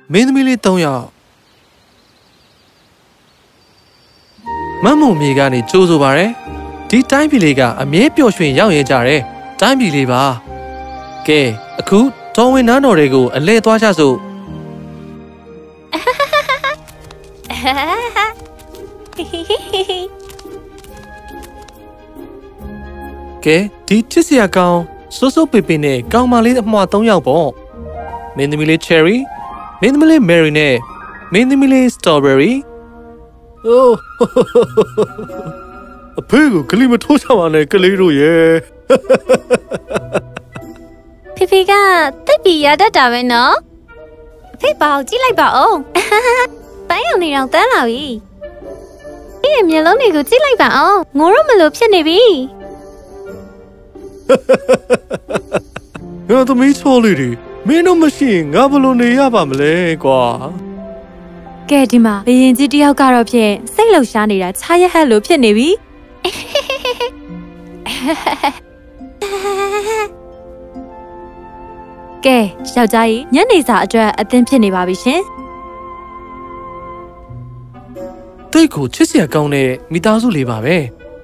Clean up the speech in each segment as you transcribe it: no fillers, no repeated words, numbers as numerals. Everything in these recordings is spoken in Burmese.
မင်းသမီးလေး3ယောက်မမုံမြေကနေကြိုးဆိုပါတယ်ဒီတိုင်းပြည်လေးကအမြဲပျော်ရွှင်ရောက်ရဲကြတယ်တိုင်းပြည်လေးပါကဲအခုတော်ဝင်နန်းတော်တွေကိုအလဲသွားကြစို့ကဲဒီချစ်စရာကောင်းစိုးစိုးပေပေနဲ့ကောင်းမလေးအမွှာ3ယောက်ပေါ့မင်းသမီးလေး Cherry မင်းသမီးလေး Mary နဲ့မင်းသမီးလေး Strawberry အိုးအဖေကိုကလေးမထိုးချပါနဲ့ကလေးတို့ရဲ့ဖေဖေကတိတ်ပြီးရတတ်တာပဲနော်အဖေပါအောင်ကြည့်လိုက်ပါဦးပန်းရောင်နေတော့တန်းလာပြီဒီမျက်လုံးတွေကိုကြည့်လိုက်ပါအောင်ငိုရမလို့ဖြစ်နေပြီငါသမီးချောလေးတွေမင်းတို့မရှိရင်ငါဘယ်လိုနေရပါမလဲကွာကဲဒီမှာဘယင်ကြီးတယောက်ကတော့ဖြင့်စိတ်လှုပ်ရှားနေတာခြားရဟက်လို့ဖြစ်နေပြီကဲယောက်ျားကြီးညနေစာအတွက်အသင်းဖြစ်နေပါပြီရှင်တိတ်ကိုချစ်စရာကောင်းတဲ့မိသားစုလေးပါပဲ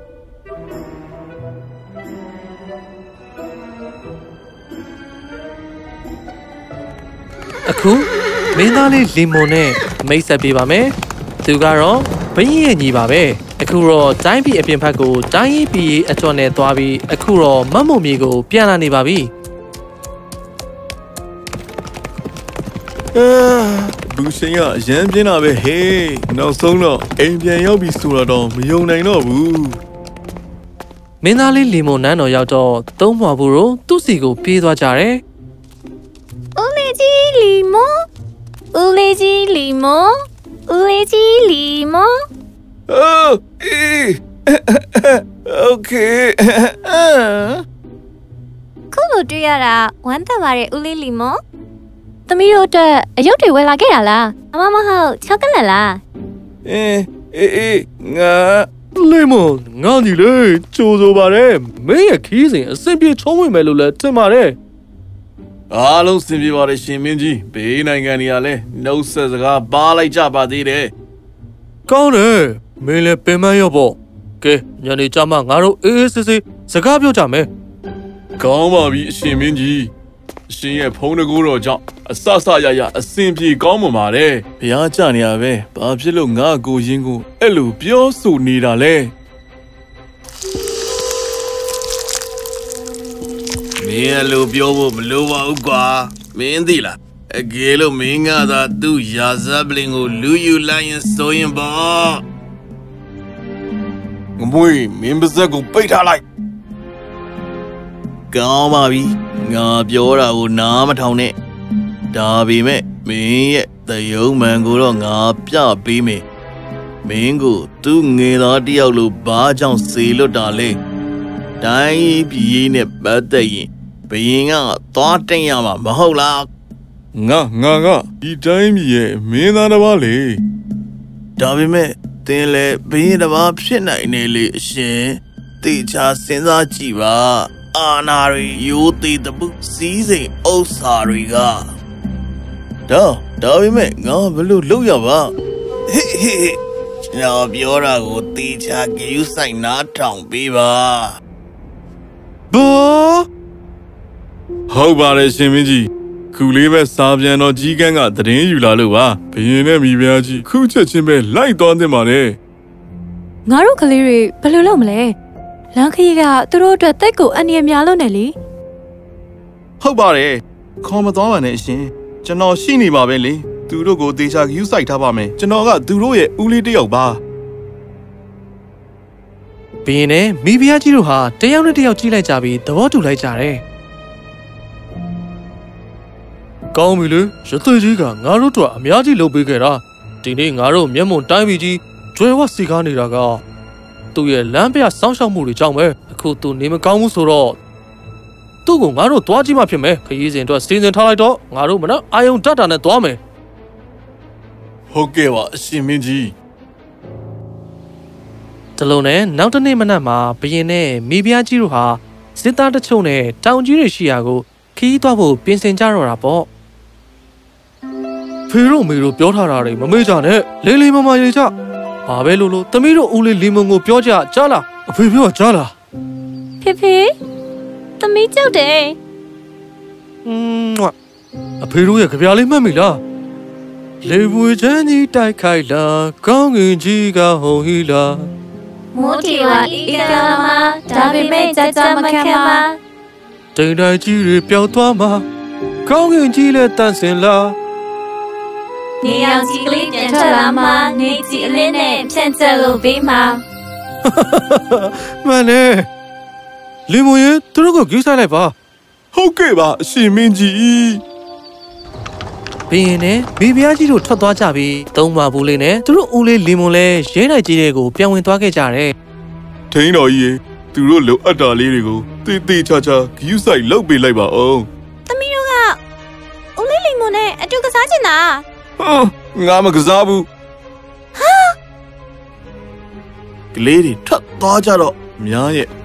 အခုမင်းသားလေးလီမွန်နဲ့မိတ်ဆက်ပေးပါမယ်သူကတော့ဘင်းရဲ့ညီပါပဲအခုတော့တိုင်းပြည်အပြင်ဘက်ကိုတိုင်းရေးပြည်အကျော်နဲ့သွားပြီးအခုတော့မတ်မုံမြေကိုပြန်လာနေပါပြီလူရှင်ကအရန်ပြင်းတာပဲဟေးနောက်ဆုံးတော့အိမ်ပြန်ရောက်ပြီဆိုတော့မယုံနိုင်တော့ဘူးမင်းသားလေးလီမွန်နန်းတော်ရောက်တော့သုံးမွာဘူးတို့သူ့စီကိုပြေးသွားကြတယ်ဦးလေးကြီးလီမွန်ဦးလေးကြီးလီမွန်ဦးလေးကြီးလီမွန်โอเคခုလိုတွေ့ရတာဝမ်းသာပါတယ်ဦးလေးလီမွန်သမီးတို့အတွက်အရုပ်တွေဝယ်လာခဲ့တာလားအမမဟုတ်ချောကလက်လားငါလီမွန်ငါညီလေးကြိုးဆိုပါတယ်မင်းရဲ့ခီးစဉ်အဆင်ပြေချုံးဝင်မယ်လို့လည်းထင်ပါတယ်အားလုံးစင်ပြေပါတယ်ရှင်မင်းကြီးဘေးနိုင်ငံတွေကလည်းနှုတ်ဆက်စကားပါလိုက်ကြပါသေးတယ်ကောင်းတယ်မင်းလည်းပင်မရောပေါ့ကဲညနေကျမှငါတို့အေးအေးဆေးဆေးစကားပြောကြမယ်ကောင်းပါပြီအရှင်မင်းကြီးအရှင်ရဲ့ဖုန်းတကူတော်ကြောင့်အဆဆရအစင်ပြေကောင်းမှပါတယ်ဘုရားကြနေရပဲဘာဖြစ်လို့ငါကိုရင်းကိုအဲ့လိုပြောဆိုနေတာလဲမင်းလိုပြောဖို့မလိုပါဘူးကွာမင်းသိလားအကယ်လို့မင်းကသာသူ့ရာဇပလင်ကိုလူယူလိုက်ရင်ဆိုရင်ပေါ့ငမွေမင်းပါဇက်ကိုပိတ်ထားလိုက်ကောင်းပါပြီငါပြောတာကိုနားမထောင်နဲ့ဒါပေမဲ့မင်းရဲ့သယုံမှန်ကိုတော့ငါပြပေးမယ်မင်းကိုသူ့ငယ်သားတယောက်လိုဘာကြောင့်စေလွတ်တာလဲတိုင်းပြည်နဲ့ပတ်သက်ရင်ဘယင်ကသွားတင်ရမှာမဟုတ်လားငါဒီတိုင်းပြည်ရဲ့မင်းသားတစ်ပါးလေဒါပေမဲ့သင်လည်းဘယင်တစ်ပါးဖြစ်နိုင်နေလေအရှင်တေချာစဉ်းစားကြည့်ပါအာနာရီယိုးသေးတဲ့ပုစီးစိမ်ဥစ္စာတွေကဒါပေမဲ့ငါဘလို့လုပ်ရပါဟေးကျွန်တော်ပြောတာကိုတေချာကြည့်ဆိုင်နားထောင်ပေးပါဟုတ်ပါတယ်ရှင်မင်းကြီးခုလေးပဲစားပြန်တော့ကြီးကန်းကသတင်းယူလာလို့ပါဘယင်နဲ့မိဖုရားကြီးခုချက်ချင်းပဲလိုက်သွားတင်ပါတယ်ငါတို့ကလေးတွေဘယ်လိုလုပ်မလဲလမ်းခရီးကသူတို့အတွက်တိတ်ကိုအန္တရာယ်များလို့နေလေဟုတ်ပါတယ်ခေါ်မသွားပါနဲ့အရှင်ကျွန်တော်ရှိနေပါပဲလေသူတို့ကိုတေချာဂယူးဆိုင်ထားပါမယ်ကျွန်တော်ကသူတို့ရဲ့ဦးလေးတယောက်ပါဘင်းနဲ့မိဖုရားကြီးတို့ဟာတယောက်နဲ့တယောက်ကြည့်လိုက်ကြပြီးသဘောတူလိုက်ကြတယ်ကောင်းပြီလေရသေးကြီးကငါတို့တို့အများကြီးလုပ်ပေးခဲ့တာဒီနေ့ငါတို့မျက်မှောင်တိုင်းပြည်ကြီးကျွဲဝစီကားနေတာကသူ့ရဲ့လမ်းပြစောင်းရှောက်မှုတွေကြောင့်ပဲအခုသူနေမကောင်းဘူးဆိုတော့သူ့ကိုငါတို့သွားကြည့်မှဖြစ်မယ်ခရီးစဉ်အတွက်စီစဉ်ထားလိုက်တော့ငါတို့မနော်အာယုံတတ်တာနဲ့သွားမယ်ဟုတ်ကဲ့ပါအရှင်မင်းကြီးတလုံးနဲ့နောက်တစ်နေ့မနက်မှာဘရင်နဲ့မိဖုရားကြီးတို့ဟာစစ်သားတချို့နဲ့တောင်ကြီးတွေရှိရာကိုခီးသွားဖို့ပြင်ဆင်ကြတော့တာပေါ့ဖဖေတို့မေတို့ပြောထားတာတွေမမေ့ကြနဲ့လေးလေးမမရေးကြဘာပဲလို့သမီးတို့ဦးလေးလီမုံကိုပြောကြကြားလားအဖေပြောကြားလားဖေသမီးကြောက်တယ်အဖေတို့ရဲ့ကြပြားလေးမှတ်မိလားလေဝေချမ်းကြီးတိုက်ခိုက်လာကောင်းငင်ကြီးကဟုန်ဟီလာမိုးတီဝါဤကံမှာဒါပေမဲ့ကြကြမခံပါတိမ်တိုင်းကြီးတွေပျောက်သွားမှာကောင်းငင်ကြီးလည်းတန့်စင်လာနေအောင်ကြီးကလေးပြန်ထွက်လာမှာနေကြီးအလင်းနဲ့ဖြန့်ချက်လို့ပေးမှာမနဲ့လီမွန်ရဲ့သူတို့ကိုကြည့်ဆိုင်လိုက်ပါဟုတ်ကဲ့ပါအရှင်မင်းကြီးဘင်းရင်နဲ့မိဖုရားကြီးတို့ထွက်သွားကြပြီးသုံးပါဘူးလေးနဲ့သူတို့ဦးလေးလီမွန်လည်းရဲနိုင်ကြီးတွေကိုပြန်ဝင်သွားခဲ့ကြတယ်ထိန်းတော်ကြီးသူတို့လုံအပ်တာလေးတွေကိုတေးသေးချာချာဂယူးဆိုင်လုပ်ပေးလိုက်ပါအောင်သမီးတို့ကဦးလေးလီမွန်နဲ့အတူကစားချင်တာငါမကစားဘူးကလေးတွေထွက်သွားကြတော့မြားရဲ့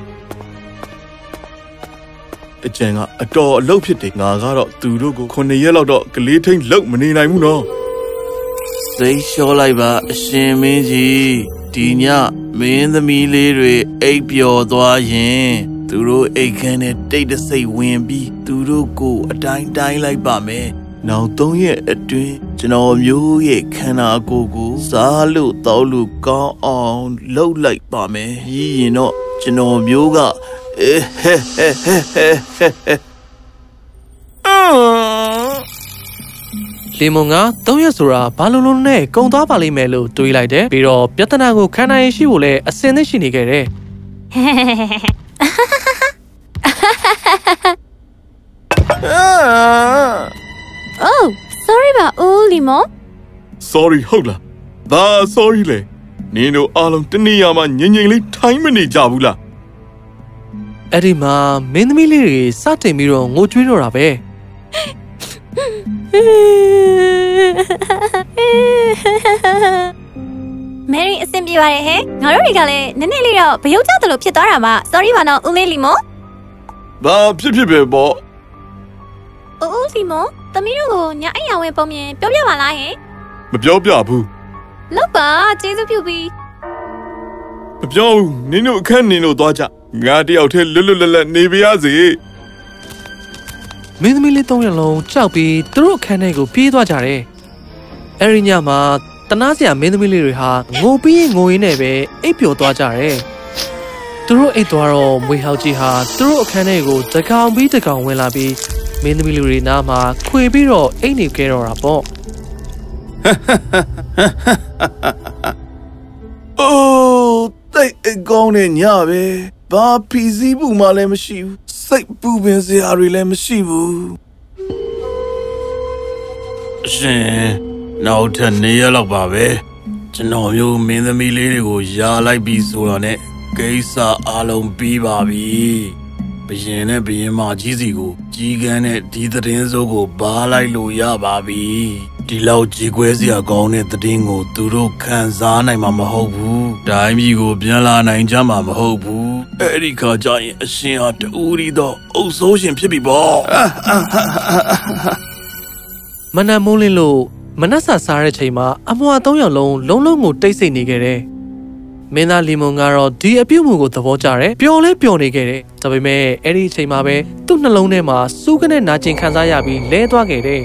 အကျန်ကအတော်အလုပ်ဖြစ်တယ်ငါကတော့သူတို့ကို9ရက်လောက်တော့ကလေးထိန်လုံမနေနိုင်ဘူးနော်စိတ်လျှောလိုက်ပါအရှင်မင်းကြီးဒီညမင်းသမီးလေးတွေအိပ်ပျော်သွားရင်သူတို့အိတ်ခမ်းနဲ့တိတ်တဆိတ်ဝင်ပြီးသူတို့ကိုအတိုင်းတိုင်းလိုက်ပါမယ်နောက်3ရက်အတွင်းကျွန်တော်မျိုးရဲ့ခန္ဓာကိုယ်ကိုစားလို့တောက်လို့ကောင်းအောင်လှုပ်လိုက်ပါမယ်ပြီးရင်တော့ကျွန်တော်မျိုးကလီမွန်က3ရက်ဆိုတာဘာလို့လို့နဲ့ကုံသွားပါလိမ့်မယ်လို့တွေးလိုက်တယ်ပြီးတော့ပြဿနာကိုခံနိုင်ရှိဖို့လဲအစင်းသစ်ရှိနေခဲ့တယ် Oh sorry ပါဦးလီမွန် Sorry ဟုတ်လားဘာ sorry လဲနင်တို့အားလုံးတနေ့ရမှငြိမ်ငြိမ်လေးထိုင်မနေကြဘူးလားအဲ့ဒီမှာမင်းသမီးလေးတွေစတင်ပြီးတော့ငိုကြွေးတော့တာပဲမယ်ရီအဆင်ပြေပါတယ်ဟဲ့ငါတို့တွေကလည်းနည်းနည်းလေးတော့ဘယုတ်ကြတယ်လို့ဖြစ်သွားတာပါ sorry ပါနော်ဦးလေးလီမွန်ဘာဖြစ်ပဲပေါ့ဦးလီမွန်သမီးတို့ကိုညအိယာဝင်ပုံမြင်ပြောပြပါလားဟဲ့မပြောပြဘူးလောက်ပါကျေးဇူးပြုပြီးမပြောဘူးနင်တို့အခန်းနင်တို့သွားကြငါတယောက်တည်းလွတ်လွတ်လပ်လပ်နေပါရစေမင်းသမီးလေး3ရက်လုံးကြောက်ပြီးသူတို့အခန်းထဲကိုပြေးသွားကြတယ်အဲ့ဒီညမှာတနာစရာမင်းသမီးလေးတွေဟာငိုပြီးငိုရင်းနဲ့ပဲအိပ်ပျော်သွားကြတယ်သူတို့အိပ်သွားတော့မွေဟောက်ကြီးဟာသူတို့အခန်းထဲကိုတကောင်ပြီးတကောင်ဝင်လာပြီးမင်းသမီးလေးတွေနားမှာခွေပြီးတော့အိပ်နေကြတော့တာပေါ့အိုးတိတ်အကောင်းနဲ့ညပဲဘာဖီစီးဘူးမှလည်းမရှိဘူးစိတ်ပူပင်စရာတွေလည်းမရှိဘူးအရှင်နောက်ထပ်2ရက်လောက်ပါပဲကျွန်တော်မျိုးမင်းသမီးလေးတွေကိုယာလိုက်ပြီးဆိုတော့ ਨੇ ကိစ္စအားလုံးပြီးပါပြီဘရင်နဲ့ဘရင်မကြီးစီကိုကြီးကန်းနဲ့ဒီသတင်းစိုးကိုဘားလိုက်လို့ရပါပြီဒီလောက်ကြီးကွဲစရာကောင်းတဲ့သတင်းကိုသူတို့ခံစားနိုင်မှာမဟုတ်ဘူးတိုင်းပြည်ကိုပြန်လာနိုင်ကြမှာမဟုတ်ဘူးအဲ့ဒီခါကျရင်အရှင်ဟာတူရီတော့အုပ်ဆိုးရှင်ဖြစ်ပြီပေါ့မနက်မိုးလင်းလို့မနက်စာစားတဲ့ချိန်မှာအမွှာ3ယောက်လုံးလုံးကိုတိတ်ဆိတ်နေခဲ့တယ်မင်းသားလီမွန်ကတော့ဒီအပြုတ်မှုကိုသဘောကျတယ်ပျော်လဲပျော်နေခဲ့တယ်ဒါပေမဲ့အဲ့ဒီအချိန်မှာပဲသူ့နှလုံးထဲမှာစူးကနဲ့နာကျင်ခံစားရပြီးလဲသွားခဲ့တယ်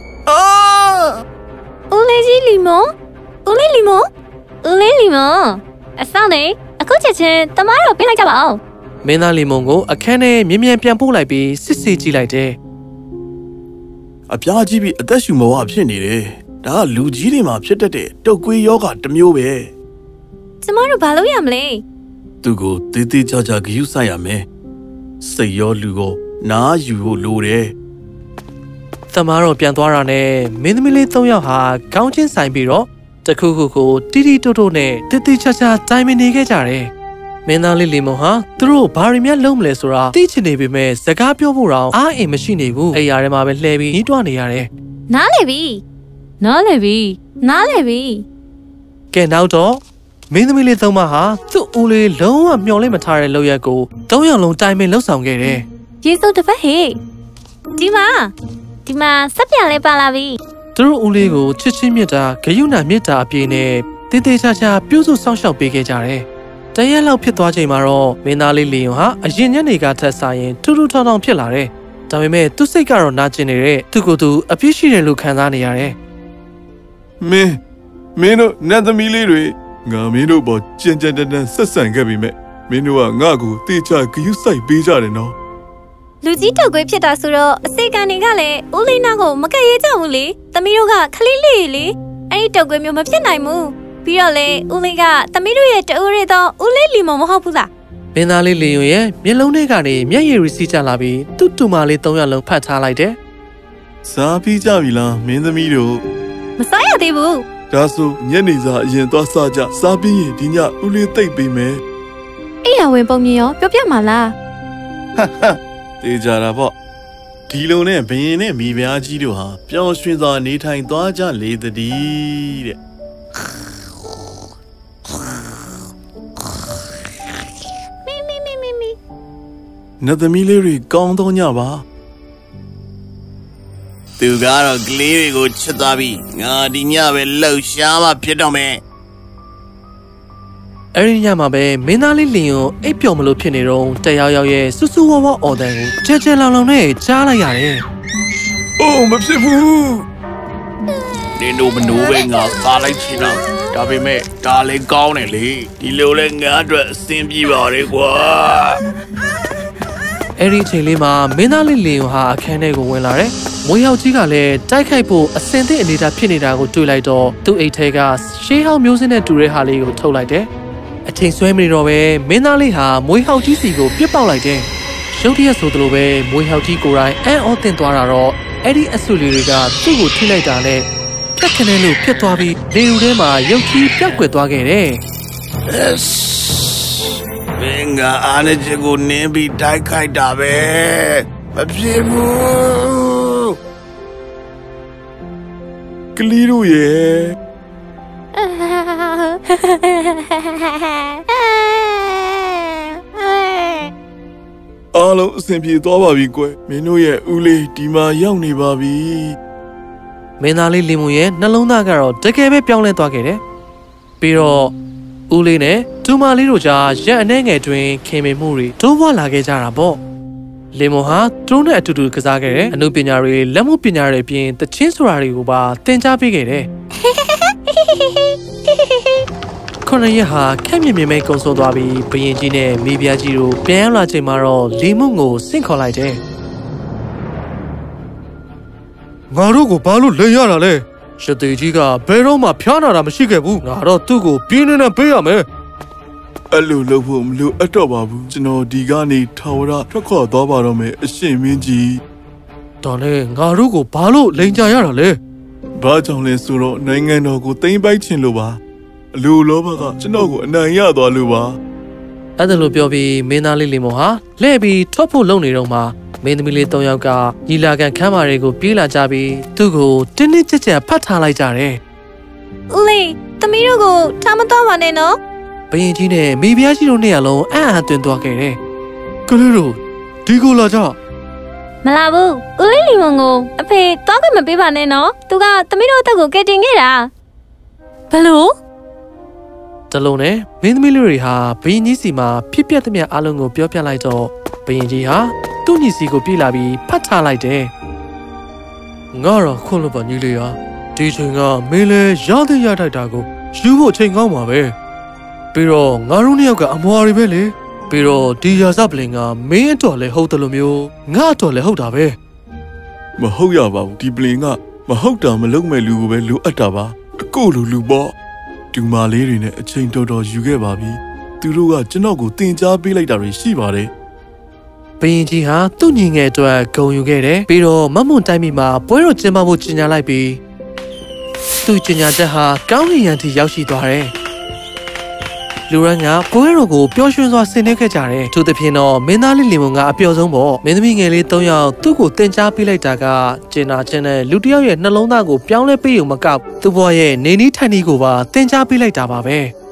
ဦးလေးကြီးလီမွန်ဦးလေးလီမွန်ဦးလေးလီမွန်အဆောင်နေအခုချက်ချင်းတမားတော့ပြလိုက်ကြပါဦးမင်းသားလီမွန်ကိုအခန်းထဲမြင်မြန်ပြန်ပို့လိုက်ပြီးစစ်စစ်ကြည့်လိုက်တယ်အပြားကြီးပြီးအသက်ရှူမဝဖြစ်နေတယ်ဒါကလူကြီးတွေမှာဖြစ်တတ်တဲ့တုတ်ကွေးယောဂတစ်မျိုးပဲကျမတို့ဘာလုပ်ရမလဲသူကိုတေးသေးချာချာဂရုစိုက်ရမယ်စိတ်ရောလူကိုနားယူဖို့လိုတယ်သမားတော့ပြန်သွားတာနဲ့မင်းသမီးလေး3ယောက်ဟာခေါင်းချင်းဆိုင်ပြီးတော့တခုခုကိုတီတီတိုးတိုးနဲ့တေးသေးချာချာတိုင်မနေခဲ့ကြတယ်မင်းသားလေးလီမွန်ဟာသူတို့ဘာတွေများလုပ်မလဲဆိုတာသိချင်နေပေမဲ့စကားပြောဖို့တော့အားအိမ်မရှိနေဘူးအဲ့ရထဲမှာပဲလှည့်ပြီးညှိတွားနေရတယ်နားလေပြီကဲနောက်တော့မင်းသမီးလေး3ပါးဟာသူ့ဦးလေးလုံးဝမျှော်လင့်မထားတဲ့လောက်ရက်ကို3ယောက်လုံးတိုင်ပင်လှုပ်ဆောင်ခဲ့တယ်ယေစုတစ်ဖက်ဟေ့ဒီမှာစက်ပြန်လဲပါလာပြီသူတို့ဦးလေးကိုချစ်ချင်းမြတ်တာဂယုဏမြတ်တာအပြည့်နဲ့တေးသေးချာချာပြုစုစောင့်ရှောက်ပေးခဲ့ကြတယ်။တရက်လောက်ဖြစ်သွားချိန်မှာတော့မင်းသားလေးလီယွန်ဟာအရင်ညနေကထက်စားရင်ထူးထူးထောင်ထောင်ဖြစ်လာတယ်။ဒါပေမဲ့သူ့စိတ်ကတော့နာကျင်နေတဲ့သူ့ကိုယ်သူအပြစ်ရှိတယ်လို့ခံစားနေရတယ်။မင်းတို့နတ်သမီးလေးတွေငါမင်းတို့ပေါ်ကြင်ကြင်တန်ဆက်ဆံခဲ့ပြီမဲ့မင်းတို့ကငါ့ကိုတေချာဂယုစိုက်ပေးကြတယ်နော်လူကြီးတုတ်ခွေးဖြစ်တာဆိုတော့အစေကန်တွေကလည်းဦးလေးနာကိုမကက်ရဲကြဘူးလေသမီးတို့ကခလေးလေးလေအဲ့ဒီတုတ်ခွေးမျိုးမဖြစ်နိုင်ဘူးပြီးတော့လေဦးလေးကသမီးတို့ရဲ့တူရီတော့ဦးလေးလီမမဟုတ်ဘူးလားမင်းသားလေးလီယွန်ရဲ့မျက်လုံးထဲကနေမျက်ရည်ရီစီးကျလာပြီးသူ့တူမလေး3ယောက်လုံးဖတ်ထားလိုက်တယ်စားပြီးကြပြီလားမင်းသမီးတို့မစားရသေးဘူးဒါဆိုညနေစာအရင်သွားစားကြစားပြီးရင်ဒီညဦးလေးသိပ်ပေးမယ်အဲ့ရဝင်ပုံမြင်ရောပြောပြမှာလားတေးကြတာပေါ့ဒီလိုနဲ့ဘရင်နဲ့မိဖုရားကြီးတို့ဟာပျော်ရွှင်စွာနေထိုင်သွားကြလေတည်းတဲ့နတ်သမီးလေးတွေကောင်းတော့ညပါသူကတော့ကလေးတွေကိုချစ်သွားပြီငါဒီညပဲလှုပ်ရှားမှဖြစ်တော့မယ်အဲ့ဒီညမှာပဲမင်းသားလေးလင်ယွန်အိပ်ပျော်မလို့ဖြစ်နေတော့တယောက်ရဲ့ဆူဆူဝါးဝါအော်တန်ကိုကြဲကြဲလောင်လောင်နဲ့ကြားလိုက်ရတယ်။အိုးမဖြစ်ဘူး။နင်တို့မနိုးပဲငါစားလိုက်ချင်တော့ဒါပေမဲ့ဒါလည်းကောင်းတယ်လေဒီလိုလဲငါအတွက်အဆင်ပြေပါလေကွာအဲ့ဒီအချိန်လေးမှာမင်းသားလေးလင်ယွန်ဟာအခန်းထဲကိုဝင်လာတယ်မွေးယောက်ကြီးကလည်းတိုက်ခိုက်ဖို့အစင်သင့်အနေထားဖြစ်နေတာကိုတွေ့လိုက်တော့သူ့အိတ်ထဲကရှေးဟောင်းမျိုးစင်းနဲ့တူတဲ့ဟာလေးကိုထုတ်လိုက်တယ်အချိန်ဆွဲမနေတော့ပဲမင်းသားလေးဟာမွေးဟောက်ကြီးစီကိုပြစ်ပေါက်လိုက်တယ်ရုတ်တရက်ဆိုသလိုပဲမွေးဟောက်ကြီးကိုယ်တိုင်အံ့ဩသင့်သွားတာတော့အဲ့ဒီအဆူလီတွေကသူ့ကိုထိလိုက်တာနဲ့ပြက်ခနဲလို့ဖြစ်သွားပြီးလေလူထဲမှာရုပ်ကြီးပြောက်ကွယ်သွားခဲ့တယ်မင်းကအားနဲ့ချစ်ကိုနင်းပြီးတိုက်ခိုက်တာပဲမဖြစ်ဘူးကလေးတို့ရဲ့အားလုံးအဆင်ပြေသွားပါပြီကွယ်မင်းတို့ရဲ့ဦးလေးဒီမှာရောက်နေပါပြီမင်းသားလေးလင်မွန်ရဲ့နှလုံးသားကတော့တကယ်ပဲပြောင်းလဲသွားခဲ့တယ်ပြီးတော့ဦးလေးနဲ့ဒူမာလေးတို့ကြားရက်အနှဲငယ်တွင်ခင်မင်မှုတွေတိုးပွားလာခဲ့ကြတာပေါ့လင်မွန်ဟာသူတို့နဲ့အတူတူကစားခဲ့တဲ့အမှုပညာတွေလက်မှုပညာတွေအပြင်တချင်းဆိုတာတွေကိုပါသင်ကြားပေးခဲ့တယ်ခုနှစ်ရက်ဟာခက်မြင်မြင်ပဲကုံဆုံးသွားပြီးဘရင်ကြီးနဲ့မိဖုရားကြီးတို့ပြန်ရောက်လာချိန်မှာတော့လီမွန်ကိုဆင့်ခေါ်လိုက်တယ်ငါတို့ကိုဘာလို့လိန်ရတာလဲရှတေကြီးကဘယ်တော့မှဖျားနာတာမရှိခဲ့ဘူးငါတော့သူ့ကိုပြင်းနေနဲ့ပေးရမယ်အဲ့လိုလုပ်ဖို့မလိုအပ်တော့ပါဘူးကျွန်တော်ဒီကနေထာဝရထွက်ခွာသွားပါတော့မယ်အရှင်မင်းကြီးဒါနဲ့ငါတို့ကိုဘာလို့လိန်ကြရတာလဲဘာကြောင့်လဲဆိုတော့နိုင်ငံတော်ကိုသိမ်းပိုက်ခြင်းလို့ပါအလိုလောဘကကျွန်တော်ကိုအနိုင်ရသွားလို့ပါအဲ့ဒါလိုပြောပြီးမင်းသားလေးလီမွန်ဟာလှည့်ပြီးထွက်ဖို့လုံနေတော့မှမင်းသမီးလေး3ယောက်ကညီလာခံခန်းမတွေကိုပြေးလာကြပြီးသူ့ကိုတင်းတင်းကြပ်ကြပ်ဖတ်ထားလိုက်ကြတယ်ဦးလေးသမီးတို့ကိုထားမသွားပါနဲ့နော်ဘယင်ကြီးနဲ့မိဖုရားကြီးတို့နှစ်ယောက်လုံးအံ့အားသွင်းသွားခဲ့တယ်ကလေးတို့ဒီကိုလာကြမလာဘူးဦးလေးလီမွန်ကိုအဖေသွားခွင့်မပေးပါနဲ့နော်သူကသမီးတို့အသက်ကိုကယ်တင်ခဲ့တာဘလို့တလုံးနဲ့မင်းသမီးလေးတွေဟာဘယင်ကြီးစီမှာဖြစ်ပျက်သမျှအလုံးကိုပြောပြလိုက်တော့ဘယင်ကြီးဟာသူ့ညီစီကိုပြေးလာပြီးဖတ်ထားလိုက်တယ်ငါတော့ခွန်းလို့ပါညီလေးဟာဒီချိန်ကမင်းလဲရတဲ့ရထိုက်တာကိုယူဖို့ချိန်ကောင်းပါပဲပြီးတော့ငါတို့နှစ်ယောက်ကအမွာတွေပဲလေပြီးတော့ဒီရာဇပလင်ကမင်းအတွက်လည်းဟုတ်တယ်လို့မျိုးငါအတွက်လည်းဟုတ်တာပဲမဟုတ်ရပါဘူးဒီပလင်ကမဟုတ်တာမလုပ်မဲ့လူကိုပဲလိုအပ်တာပါအကိုလိုလူပေါ့ဒီမာလေးတွေနဲ့အချိန်တော်တော်ယူခဲ့ပါပြီသူတို့ကကျွန်တော်ကိုတင်ကြားပေးလိုက်တာတွေရှိပါတယ်ဘယင်ကြီးဟာသူ့ညီငယ်အတွက်ဂုဏ်ယူခဲ့တယ်ပြီးတော့မမွန်တိုင်းပြည်မှာပွဲတော်ကျင်းပဖို့ကြေညာလိုက်ပြီးသူ့ကြေညာချက်ဟာကောင်းကင်ယံထိရောက်ရှိသွားတယ်လူရန်ကပွဲတော်ကိုပျော်ရွှင်စွာဆင်နွှဲခဲ့ကြတယ်သူသဖြင့်တော့မင်းသားလေးလင်မွန်ကအပျော်ဆုံးပေါ့မင်းသမီးငယ်လေး3ယောက်သူ့ကိုတင်ကြားပေးလိုက်တာကကျင်နာခြင်းနဲ့လူတစ်ယောက်ရဲ့နှလုံးသားကိုပြောင်းလဲပေးုံမကသူ့ဘဝရဲ့နေနီးထိုင်နီးကိုပါတင်ကြားပေးလိုက်တာပါပဲ